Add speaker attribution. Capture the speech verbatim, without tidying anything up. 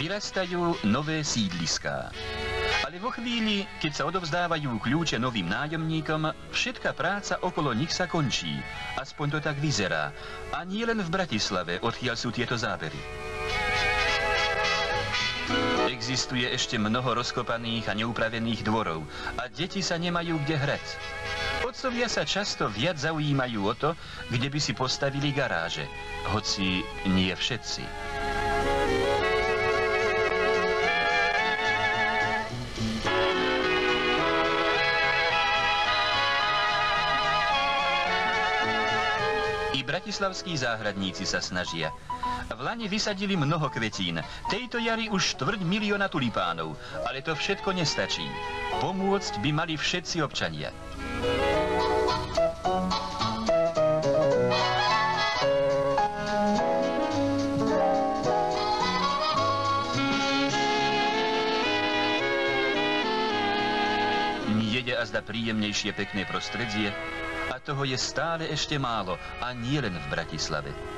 Speaker 1: Vyrastajú nové sídliská. Ale vo chvíli, keď sa odovzdávajú kľúče novým nájomníkom, všetká práca okolo nich sa končí. Aspoň to tak vyzerá. A nie len v Bratislave, odkiaľ sú tieto zábery. Existuje ešte mnoho rozkopaných a neupravených dvorov a deti sa nemajú kde hrať. Otcovia sa často viac zaujímajú o to, kde by si postavili garáže, hoci nie všetci. I bratislavskí záhradníci sa snažia. V lani vysadili mnoho kvetín. Tejto jari už štvrť milióna tulipánov. Ale to všetko nestačí. Pomôcť by mali všetci občania. Nie je azda príjemnejšie pekné prostredie? A toho je stále ešte málo, a nie len v Bratislave.